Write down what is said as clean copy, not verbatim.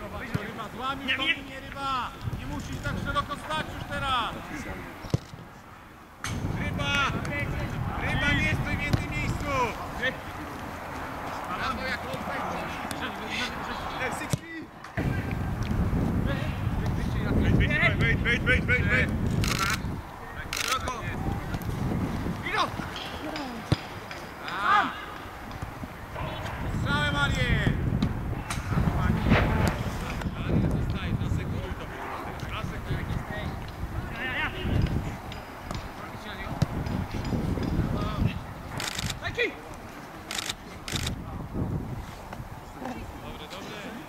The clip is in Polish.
Ryba, złamisz to mnie, Ryba! Nie musisz tak szeroko stać już teraz! Ryba! Ryba, nie stój w jednym miejscu!